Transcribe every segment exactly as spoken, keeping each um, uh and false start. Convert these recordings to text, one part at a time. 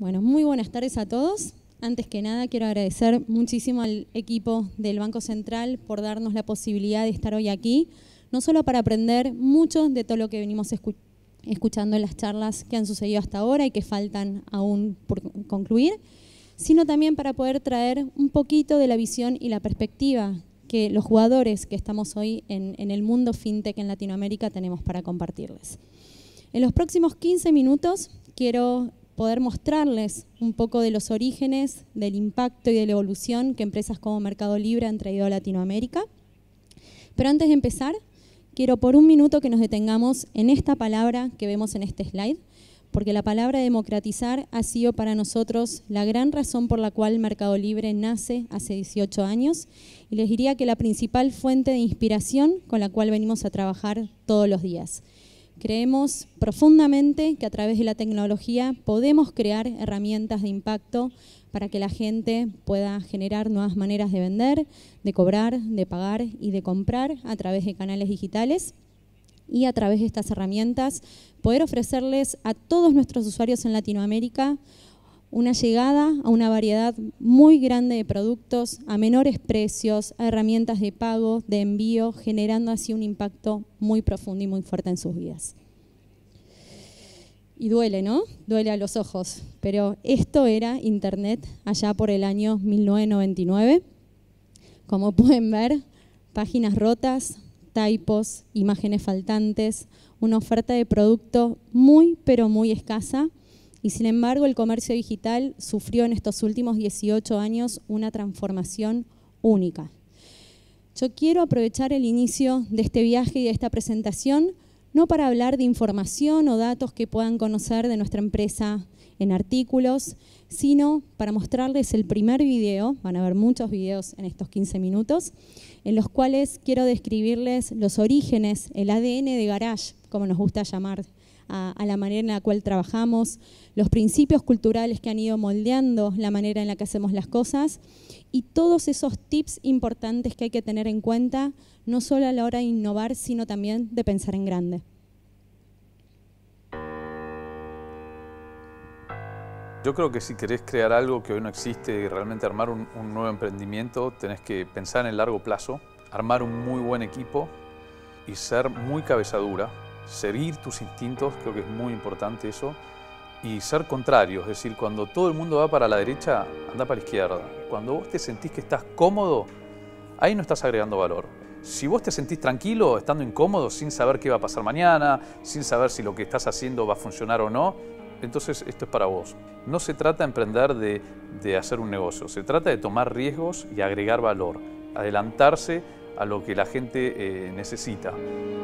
Bueno, muy buenas tardes a todos. Antes que nada, quiero agradecer muchísimo al equipo del Banco Central por darnos la posibilidad de estar hoy aquí, no solo para aprender mucho de todo lo que venimos escu- escuchando en las charlas que han sucedido hasta ahora y que faltan aún por concluir, sino también para poder traer un poquito de la visión y la perspectiva que los jugadores que estamos hoy en, en el mundo fintech en Latinoamérica tenemos para compartirles. En los próximos quince minutos quiero poder mostrarles un poco de los orígenes, del impacto y de la evolución que empresas como Mercado Libre han traído a Latinoamérica. Pero antes de empezar, quiero por un minuto que nos detengamos en esta palabra que vemos en este slide, porque la palabra democratizar ha sido para nosotros la gran razón por la cual Mercado Libre nace hace dieciocho años, y les diría que la principal fuente de inspiración con la cual venimos a trabajar todos los días. Creemos profundamente que a través de la tecnología podemos crear herramientas de impacto para que la gente pueda generar nuevas maneras de vender, de cobrar, de pagar y de comprar a través de canales digitales, y a través de estas herramientas poder ofrecerles a todos nuestros usuarios en Latinoamérica una llegada a una variedad muy grande de productos a menores precios, a herramientas de pago, de envío, generando así un impacto muy profundo y muy fuerte en sus vidas. Y duele, ¿no? Duele a los ojos, pero esto era Internet allá por el año mil novecientos noventa y nueve. Como pueden ver, páginas rotas, typos, imágenes faltantes, una oferta de producto muy, pero muy escasa. Y sin embargo, el comercio digital sufrió en estos últimos dieciocho años una transformación única. Yo quiero aprovechar el inicio de este viaje y de esta presentación, no para hablar de información o datos que puedan conocer de nuestra empresa en artículos, sino para mostrarles el primer video, van a ver muchos videos en estos quince minutos, en los cuales quiero describirles los orígenes, el A D N de Garage, como nos gusta llamar a, a la manera en la cual trabajamos, los principios culturales que han ido moldeando la manera en la que hacemos las cosas y todos esos tips importantes que hay que tener en cuenta, no solo a la hora de innovar, sino también de pensar en grande. Yo creo que si querés crear algo que hoy no existe y realmente armar un, un nuevo emprendimiento, tenés que pensar en el largo plazo, armar un muy buen equipo y ser muy cabeza dura, seguir tus instintos, creo que es muy importante eso, y ser contrario, es decir, cuando todo el mundo va para la derecha, anda para la izquierda. Cuando vos te sentís que estás cómodo, ahí no estás agregando valor. Si vos te sentís tranquilo, estando incómodo, sin saber qué va a pasar mañana, sin saber si lo que estás haciendo va a funcionar o no, entonces esto es para vos. No se trata de emprender de, de hacer un negocio, se trata de tomar riesgos y agregar valor, adelantarse a lo que la gente eh, necesita.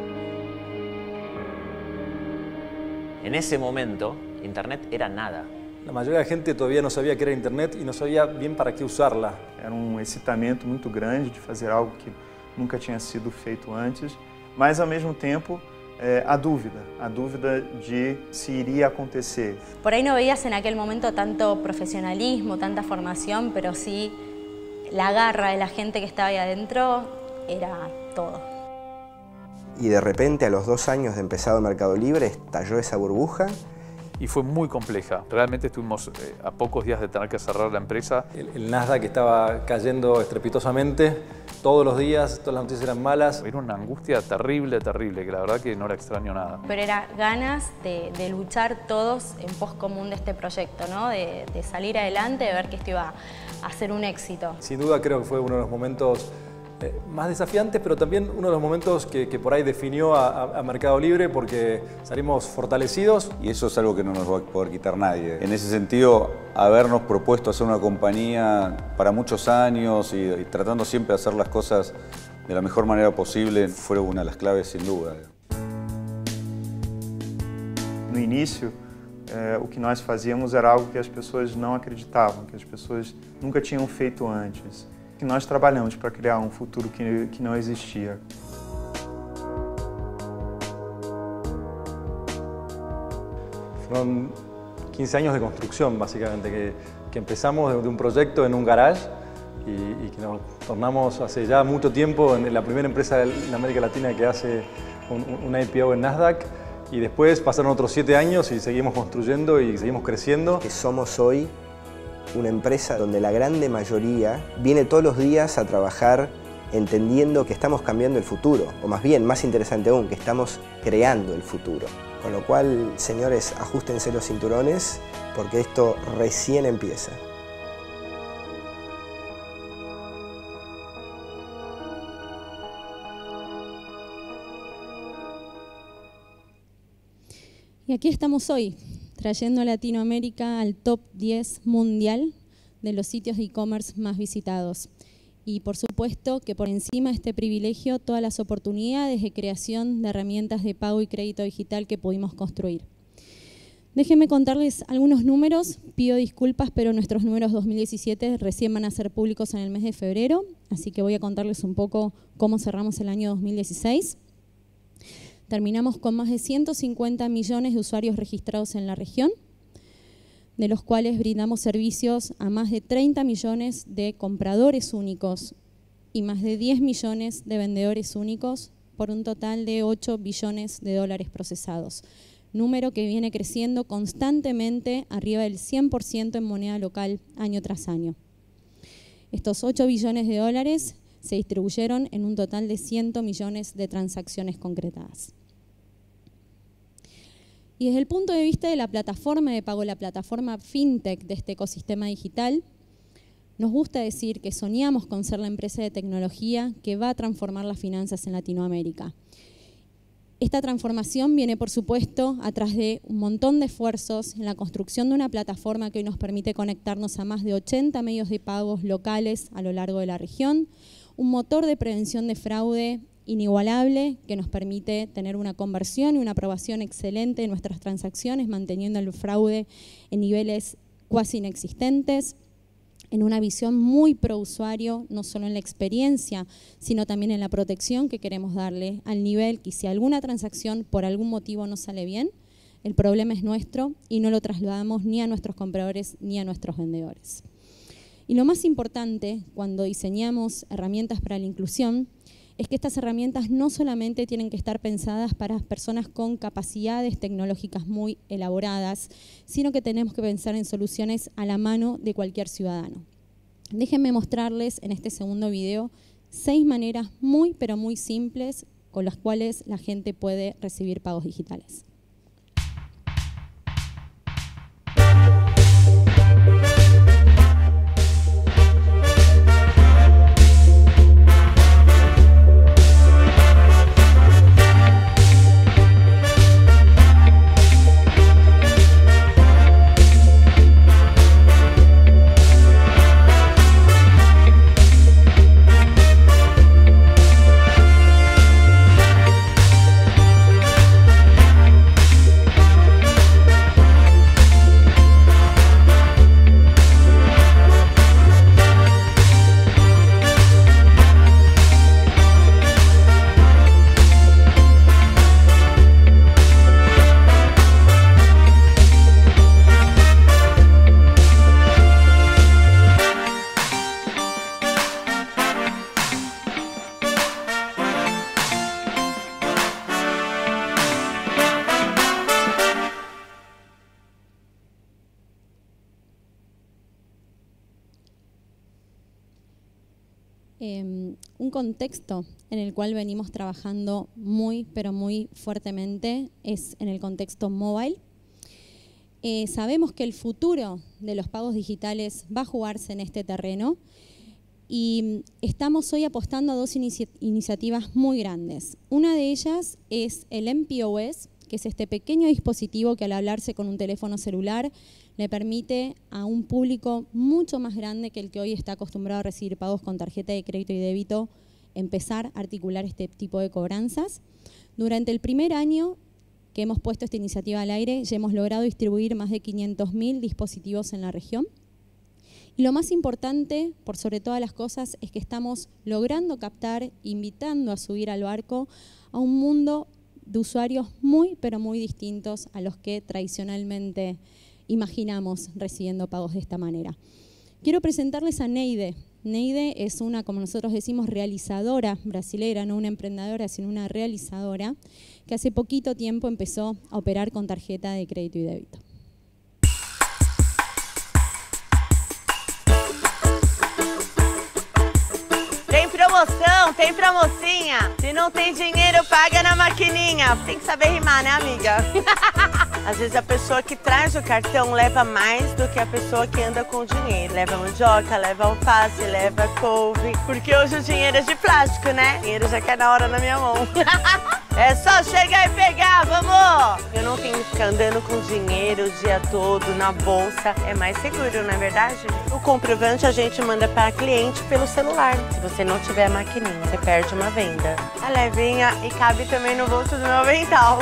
En ese momento, Internet era nada. La mayoría de la gente todavía no sabía qué era Internet y no sabía bien para qué usarla. Era um excitamento muito grande de fazer algo que nunca tinha sido feito antes, mas ao mesmo tempo eh, a dúvida, a dúvida de si iría a acontecer. Por ahí no veías en aquel momento tanto profesionalismo, tanta formación, pero sí la garra de la gente que estaba ahí adentro era todo. Y de repente, a los dos años de empezado Mercado Libre, estalló esa burbuja. Y fue muy compleja. Realmente estuvimos eh, a pocos días de tener que cerrar la empresa. El, el Nasdaq estaba cayendo estrepitosamente todos los días, todas las noticias eran malas. Era una angustia terrible, terrible, que la verdad que no la extraño nada. Pero era ganas de, de luchar todos en pos común de este proyecto, ¿no? De, de salir adelante, de ver que esto iba a ser un éxito. Sin duda creo que fue uno de los momentos Eh, más desafiantes, pero también uno de los momentos que, que por ahí definió a, a Mercado Libre, porque salimos fortalecidos. Y eso es algo que no nos va a poder quitar nadie. En ese sentido, habernos propuesto hacer una compañía para muchos años y, y tratando siempre de hacer las cosas de la mejor manera posible fue una de las claves, sin duda. No início, eh, o que nós fazíamos era algo que as pessoas não acreditavam, que as pessoas nunca tinham feito antes. Que nós trabalhamos para criar um futuro que, que não existia. Fueron quince años de construcción, básicamente, que, que empezamos de, de un proyecto en un garage y, y que nos tornamos hace ya mucho tiempo en la primera empresa en América Latina que hace un, un I P O en Nasdaq Y después pasaron otros siete años y seguimos construyendo y seguimos creciendo. Que somos hoy una empresa donde la grande mayoría viene todos los días a trabajar entendiendo que estamos cambiando el futuro, o más bien, más interesante aún, que estamos creando el futuro. Con lo cual, señores, ajustense los cinturones porque esto recién empieza. Y aquí estamos hoy, trayendo a Latinoamérica al top diez mundial de los sitios de e-commerce más visitados. Y por supuesto que por encima de este privilegio, todas las oportunidades de creación de herramientas de pago y crédito digital que pudimos construir. Déjenme contarles algunos números, pido disculpas, pero nuestros números dos mil diecisiete recién van a ser públicos en el mes de febrero, así que voy a contarles un poco cómo cerramos el año dos mil dieciséis. Terminamos con más de ciento cincuenta millones de usuarios registrados en la región, de los cuales brindamos servicios a más de treinta millones de compradores únicos y más de diez millones de vendedores únicos, por un total de ocho billones de dólares procesados. Número que viene creciendo constantemente arriba del cien por ciento en moneda local año tras año. Estos ocho billones de dólares se distribuyeron en un total de cien millones de transacciones concretadas. Y desde el punto de vista de la plataforma de pago, la plataforma fintech de este ecosistema digital, nos gusta decir que soñamos con ser la empresa de tecnología que va a transformar las finanzas en Latinoamérica. Esta transformación viene, por supuesto, atrás de un montón de esfuerzos en la construcción de una plataforma que hoy nos permite conectarnos a más de ochenta medios de pagos locales a lo largo de la región, un motor de prevención de fraude inigualable que nos permite tener una conversión y una aprobación excelente de nuestras transacciones, manteniendo el fraude en niveles cuasi inexistentes, en una visión muy pro usuario, no solo en la experiencia, sino también en la protección que queremos darle al nivel que si alguna transacción por algún motivo no sale bien, el problema es nuestro y no lo trasladamos ni a nuestros compradores ni a nuestros vendedores. Y lo más importante cuando diseñamos herramientas para la inclusión es que estas herramientas no solamente tienen que estar pensadas para personas con capacidades tecnológicas muy elaboradas, sino que tenemos que pensar en soluciones a la mano de cualquier ciudadano. Déjenme mostrarles en este segundo video seis maneras muy, pero muy simples con las cuales la gente puede recibir pagos digitales. Eh, un contexto en el cual venimos trabajando muy, pero muy fuertemente es en el contexto mobile. Eh, sabemos que el futuro de los pagos digitales va a jugarse en este terreno y estamos hoy apostando a dos inici- iniciativas muy grandes. Una de ellas es el M P O S, que es este pequeño dispositivo que al hablarse con un teléfono celular le permite a un público mucho más grande que el que hoy está acostumbrado a recibir pagos con tarjeta de crédito y débito, empezar a articular este tipo de cobranzas. Durante el primer año que hemos puesto esta iniciativa al aire, ya hemos logrado distribuir más de quinientos mil dispositivos en la región. Y lo más importante, por sobre todas las cosas, es que estamos logrando captar, invitando a subir al barco a un mundo de usuarios muy, pero muy distintos a los que tradicionalmente imaginamos recibiendo pagos de esta manera. Quiero presentarles a Neide. Neide es una, como nosotros decimos, realizadora brasilera, no una emprendedora, sino una realizadora, que hace poquito tiempo empezó a operar con tarjeta de crédito y débito. Tem promoção, tem pra mocinha. Se não tem dinheiro, paga na maquininha. Tem que saber rimar, né, amiga? Às vezes a pessoa que traz o cartão leva mais do que a pessoa que anda com o dinheiro. Leva mandioca, leva alface, leva couve. Porque hoje o dinheiro é de plástico, né? O dinheiro já cai na hora na minha mão. É só chegar e pegar, vamos! Eu não tenho que ficar andando com dinheiro o dia todo na bolsa. É mais seguro, não é verdade? O comprovante a gente manda para cliente pelo celular. Se você não tiver a maquininha, você perde uma venda. É levinha e cabe também no bolso do meu avental.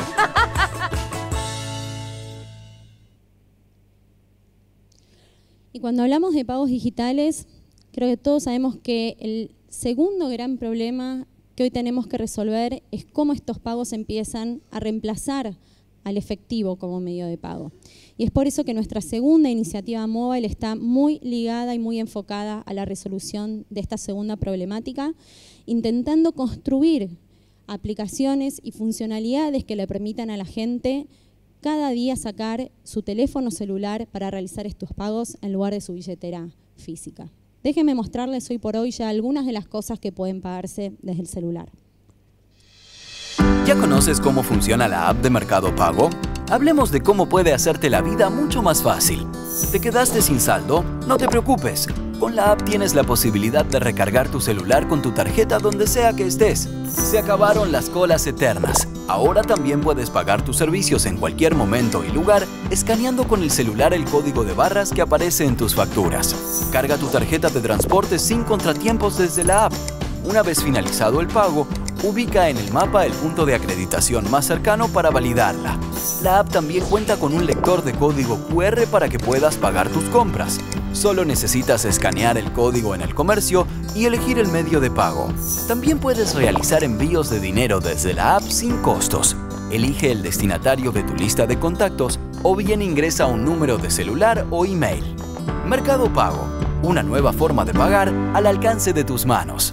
Y cuando hablamos de pagos digitales, creo que todos sabemos que el segundo gran problema que hoy tenemos que resolver es cómo estos pagos empiezan a reemplazar al efectivo como medio de pago. Y es por eso que nuestra segunda iniciativa Mobile está muy ligada y muy enfocada a la resolución de esta segunda problemática, intentando construir aplicaciones y funcionalidades que le permitan a la gente cada día sacar su teléfono celular para realizar estos pagos en lugar de su billetera física. Déjenme mostrarles hoy por hoy ya algunas de las cosas que pueden pagarse desde el celular. ¿Ya conoces cómo funciona la app de Mercado Pago? Hablemos de cómo puede hacerte la vida mucho más fácil. ¿Te quedaste sin saldo? No te preocupes. Con la app tienes la posibilidad de recargar tu celular con tu tarjeta donde sea que estés. Se acabaron las colas eternas. Ahora también puedes pagar tus servicios en cualquier momento y lugar escaneando con el celular el código de barras que aparece en tus facturas. Carga tu tarjeta de transporte sin contratiempos desde la app. Una vez finalizado el pago, ubica en el mapa el punto de acreditación más cercano para validarla. La app también cuenta con un lector de código cu erre para que puedas pagar tus compras. Solo necesitas escanear el código en el comercio y elegir el medio de pago. También puedes realizar envíos de dinero desde la app sin costos. Elige el destinatario de tu lista de contactos o bien ingresa un número de celular o email. Mercado Pago, una nueva forma de pagar al alcance de tus manos.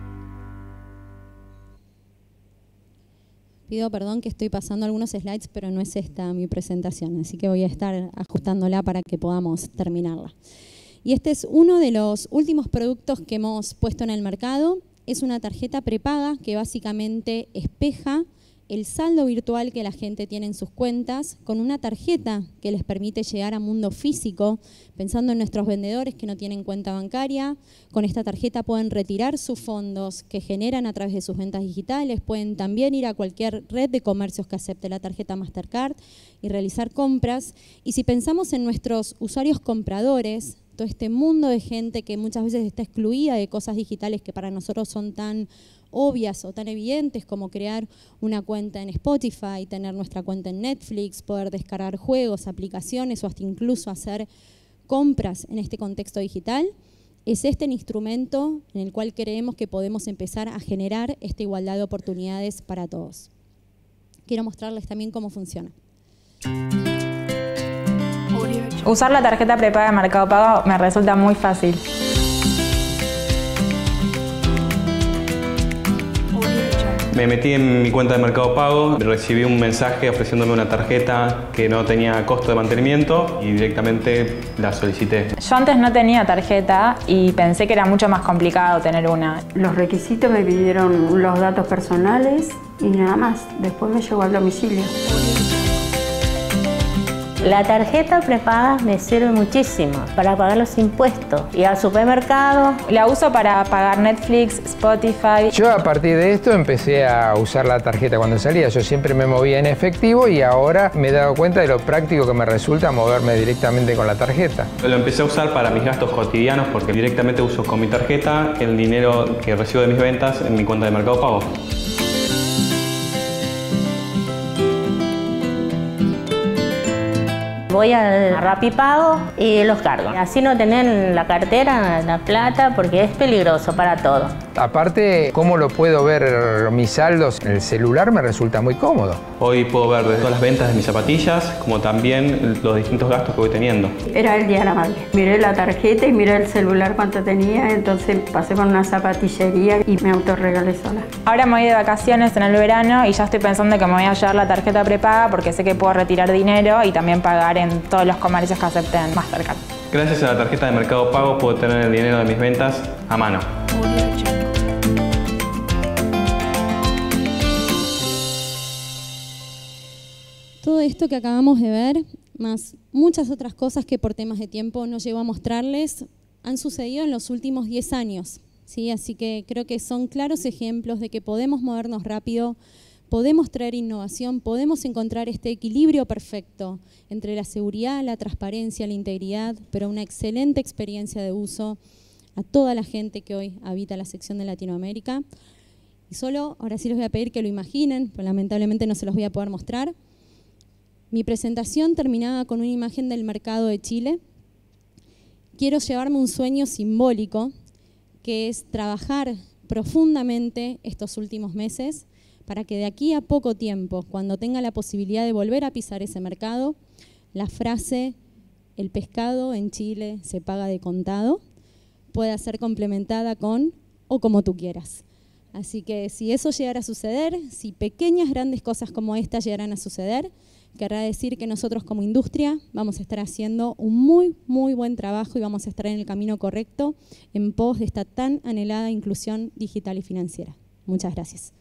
Pido perdón que estoy pasando algunos slides, pero no es esta mi presentación, así que voy a estar ajustándola para que podamos terminarla. Y este es uno de los últimos productos que hemos puesto en el mercado. Es una tarjeta prepaga que básicamente espeja el saldo virtual que la gente tiene en sus cuentas con una tarjeta que les permite llegar a mundo físico, pensando en nuestros vendedores que no tienen cuenta bancaria. Con esta tarjeta pueden retirar sus fondos que generan a través de sus ventas digitales, pueden también ir a cualquier red de comercios que acepte la tarjeta Mastercard y realizar compras. Y si pensamos en nuestros usuarios compradores, todo este mundo de gente que muchas veces está excluida de cosas digitales que para nosotros son tan obvias o tan evidentes como crear una cuenta en Spotify, tener nuestra cuenta en Netflix, poder descargar juegos, aplicaciones o hasta incluso hacer compras en este contexto digital, es este el instrumento en el cual creemos que podemos empezar a generar esta igualdad de oportunidades para todos. Quiero mostrarles también cómo funciona. Usar la tarjeta prepaga de Mercado Pago me resulta muy fácil. Me metí en mi cuenta de Mercado Pago, recibí un mensaje ofreciéndome una tarjeta que no tenía costo de mantenimiento y directamente la solicité. Yo antes no tenía tarjeta y pensé que era mucho más complicado tener una. Los requisitos me pidieron los datos personales y nada más. Después me llegó al domicilio. La tarjeta prepaga me sirve muchísimo para pagar los impuestos y al supermercado. La uso para pagar Netflix, Spotify. Yo a partir de esto empecé a usar la tarjeta cuando salía. Yo siempre me movía en efectivo y ahora me he dado cuenta de lo práctico que me resulta moverme directamente con la tarjeta. Lo empecé a usar para mis gastos cotidianos porque directamente uso con mi tarjeta el dinero que recibo de mis ventas en mi cuenta de Mercado Pago. voy al Rappi Pago y los cargo. Así no tener en la cartera la plata porque es peligroso para todo. Aparte, ¿cómo lo puedo ver mis saldos? En el celular me resulta muy cómodo. Hoy puedo ver desde todas las ventas de mis zapatillas, como también los distintos gastos que voy teniendo. Era el día de la madre. Miré la tarjeta y miré el celular cuánto tenía, entonces pasé con una zapatillería y me autorregalé sola. Ahora me voy de vacaciones en el verano y ya estoy pensando que me voy a llevar la tarjeta prepaga porque sé que puedo retirar dinero y también pagar en todos los comercios que acepten Mastercard. Gracias a la tarjeta de Mercado Pago puedo tener el dinero de mis ventas a mano. Todo esto que acabamos de ver, más muchas otras cosas que por temas de tiempo no llego a mostrarles, han sucedido en los últimos diez años. ¿Sí? Así que creo que son claros ejemplos de que podemos movernos rápido, podemos traer innovación, podemos encontrar este equilibrio perfecto entre la seguridad, la transparencia, la integridad, pero una excelente experiencia de uso a toda la gente que hoy habita la sección de Latinoamérica. Y solo, ahora sí les voy a pedir que lo imaginen, pero lamentablemente no se los voy a poder mostrar. Mi presentación terminaba con una imagen del mercado de Chile. Quiero llevarme un sueño simbólico, que es trabajar profundamente estos últimos meses para que de aquí a poco tiempo, cuando tenga la posibilidad de volver a pisar ese mercado, la frase "el pescado en Chile se paga de contado" pueda ser complementada con "o como tú quieras". Así que si eso llegara a suceder, si pequeñas, grandes cosas como esta llegaran a suceder, querrá decir que nosotros como industria vamos a estar haciendo un muy, muy buen trabajo y vamos a estar en el camino correcto en pos de esta tan anhelada inclusión digital y financiera. Muchas gracias.